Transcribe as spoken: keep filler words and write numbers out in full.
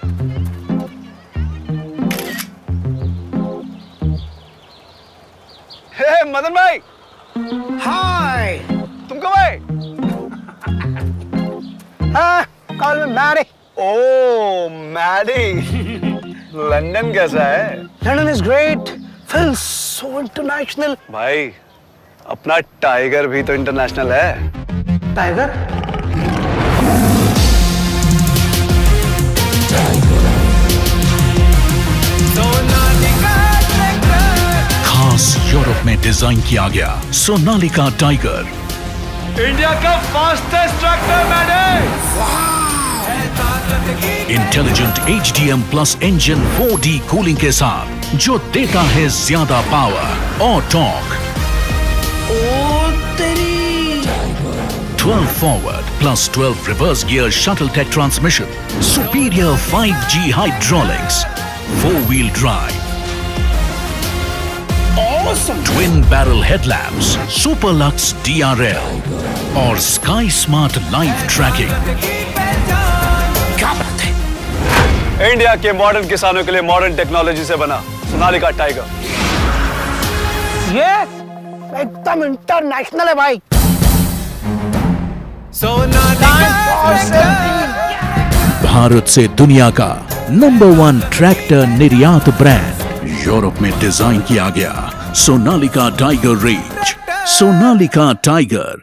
हे मदन भाई। हाय। तुम कब आए? हाँ, कॉल में मैरी। ओह मैरी। लंदन कैसा है? London is great, feels so international। भाई अपना टाइगर भी तो इंटरनेशनल है। टाइगर? खास यूरोप में डिजाइन किया गया सोनालिका टाइगर, इंडिया का fastest tractor made. Intelligent H D M plus engine four D cooling के साथ जो देता है ज्यादा पावर और torque. Twelve forward plus twelve reverse gear shuttle tech transmission, superior five G hydraulics, four wheel drive, twin barrel headlamps, super lux D R L और sky smart live tracking. क्या बात है! इंडिया के modern किसानों के लिए modern technology से बना सोनालिका टाइगर। ये एकदम इंटरनेशनल है भाई। भारत से दुनिया का नंबर वन ट्रैक्टर निर्यात ब्रांड यूरोप में डिजाइन किया गया Sonalika Tiger range. Sonalika tiger